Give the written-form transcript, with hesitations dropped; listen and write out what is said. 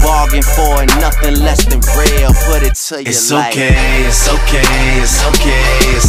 bargain for it, nothing less than real. Put it to you it's like okay, it's okay, it's okay,